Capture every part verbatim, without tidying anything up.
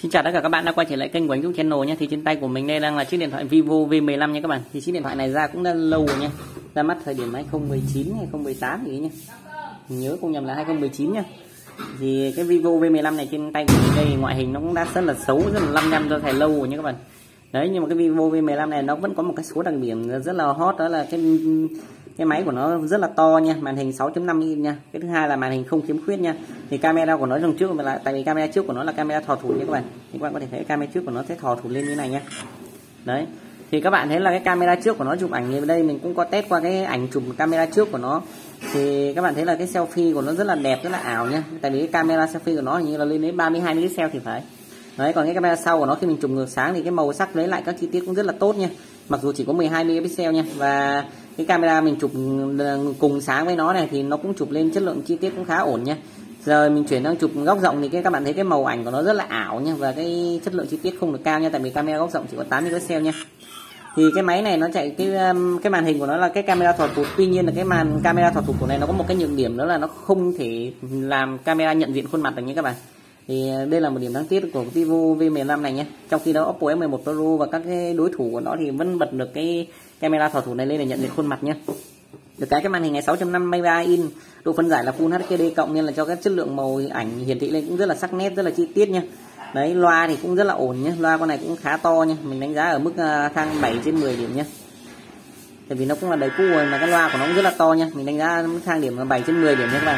Xin chào tất cả các bạn đã quay trở lại kênh của anh Dũng Channel nhé. Thì trên tay của mình đây đang là chiếc điện thoại Vivo V mười lăm nha các bạn. Thì chiếc điện thoại này ra cũng đã lâu rồi nha. Ra mắt thời điểm hai không một chín hay hai không một tám gì nhá. Mình nhớ không nhầm là hai không một chín nha. Thì cái Vivo V mười lăm này trên tay của mình đây ngoại hình nó cũng đã rất là xấu, rất là lăm nhăm, do thầy lâu rồi nha các bạn. Đấy, nhưng mà cái Vivo V mười lăm này nó vẫn có một cái số đặc điểm rất là hot, đó là cái cái máy của nó rất là to nha, màn hình sáu chấm năm inch nha. Cái thứ hai là màn hình không khiếm khuyết nha. Thì camera của nó đằng trước là tại vì camera trước của nó là camera thò thủ nha các bạn. Thì các bạn có thể thấy camera trước của nó sẽ thò thủ lên như này nha. Đấy. Thì các bạn thấy là cái camera trước của nó chụp ảnh, thì đây mình cũng có test qua cái ảnh chụp camera trước của nó. Thì các bạn thấy là cái selfie của nó rất là đẹp, rất là ảo nha. Tại vì cái camera selfie của nó hình như là lên đến ba mươi hai megapixel thì phải. Đấy, còn cái camera sau của nó khi mình chụp ngược sáng thì cái màu sắc lấy lại các chi tiết cũng rất là tốt nha. Mặc dù chỉ có mười hai megapixel nha, và cái camera mình chụp cùng sáng với nó này thì nó cũng chụp lên chất lượng chi tiết cũng khá ổn nha. Giờ mình chuyển sang chụp góc rộng thì cái các bạn thấy cái màu ảnh của nó rất là ảo nha, và cái chất lượng chi tiết không được cao nha, tại vì camera góc rộng chỉ có tám megapixel nha. Thì cái máy này nó chạy cái cái màn hình của nó là cái camera thò thụt, tuy nhiên là cái màn camera thò thụt của này nó có một cái nhược điểm, đó là nó không thể làm camera nhận diện khuôn mặt được nha các bạn. Thì đây là một điểm đáng tiếc của Vivo V mười lăm này nhé. Trong khi đó Oppo F mười một Pro và các cái đối thủ của nó thì vẫn bật được cái camera thò thủ này lên để nhận diện khuôn mặt nhé. Được cái cái màn hình này sáu chấm năm mega inch, độ phân giải là Full hát đê cộng, nên là cho cái chất lượng màu ảnh hiển thị lên cũng rất là sắc nét, rất là chi tiết nha. Đấy, loa thì cũng rất là ổn nhé, loa con này cũng khá to nha, mình đánh giá ở mức thang bảy trên mười điểm nhé. Tại vì nó cũng là đời cũ rồi mà cái loa của nó cũng rất là to nha, mình đánh giá mức thang điểm là bảy trên mười điểm nha các bạn.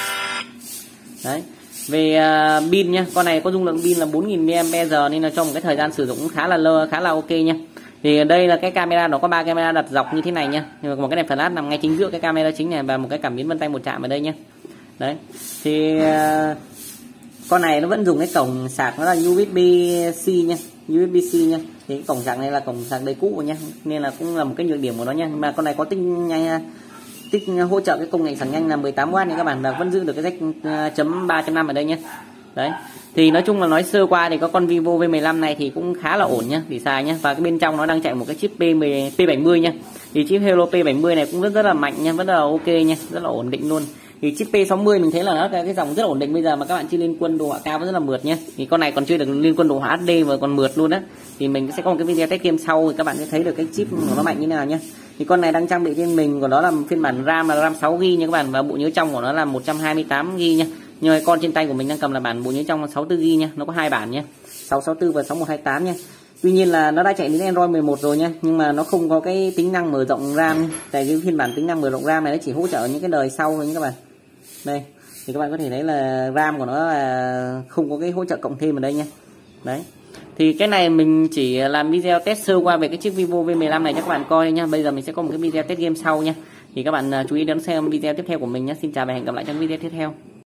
Đấy. Về uh, pin nhá, con này có dung lượng pin là bốn nghìn mAh nên là cho một cái thời gian sử dụng cũng khá là lơ, khá là ok nha. Thì đây là cái camera, nó có ba camera đặt dọc như thế này nha. Nhưng mà một cái đèn flash nằm ngay chính giữa cái camera chính này, và một cái cảm biến vân tay một chạm ở đây nhá. Đấy. Thì uh, con này nó vẫn dùng cái cổng sạc nó là u ét bê C nha, u ét bê C nha. Thì cái cổng sạc này là cổng sạc đời cũ rồi nha, nên là cũng là một cái nhược điểm của nó nha. Mà con này có tích nhanh, tích hỗ trợ cái công nghệ sạc nhanh là mười tám oát nha các bạn, và vẫn giữ được cái jack chấm ba chấm năm ở đây nhé. Đấy. Thì nói chung là nói sơ qua thì có con Vivo V mười lăm này thì cũng khá là ổn nhá, để xài nhá. Và cái bên trong nó đang chạy một cái chip P bảy mươi nha. Thì chip Helio P bảy mươi này cũng rất rất là mạnh nha, rất là ok nha, rất là ổn định luôn. Thì chip P sáu mươi mình thấy là nó cái, cái dòng rất là ổn định bây giờ, mà các bạn chưa liên quân đồ họa cao vẫn rất là mượt nhé. Thì con này còn chưa được liên quân đồ họa hát đê mà còn mượt luôn á. Thì mình sẽ có một cái video test game sau thì các bạn sẽ thấy được cái chip của nó mạnh như thế nào nhé. Thì con này đang trang bị trên mình của nó là phiên bản RAM là RAM sáu gi ga bai nha các bạn, và bộ nhớ trong của nó là một trăm hai mươi tám gi ga bai nha. Nhưng mà con trên tay của mình đang cầm là bản bộ nhớ trong là sáu mươi tư gi ga bai nha, nó có hai bản nhé, sáu sáu tư và sáu một hai tám nha. Tuy nhiên là nó đã chạy đến Android mười một rồi nha, nhưng mà nó không có cái tính năng mở rộng RAM nha. Tại cái phiên bản tính năng mở rộng RAM này nó chỉ hỗ trợ những cái đời sau thôi nha các bạn. Đây, thì các bạn có thể thấy là RAM của nó là không có cái hỗ trợ cộng thêm ở đây nha. Đấy. Thì cái này mình chỉ làm video test sơ qua về cái chiếc Vivo V mười lăm này cho các bạn coi nha. Bây giờ mình sẽ có một cái video test game sau nha. Thì các bạn chú ý đón xem video tiếp theo của mình nhé. Xin chào và hẹn gặp lại trong video tiếp theo.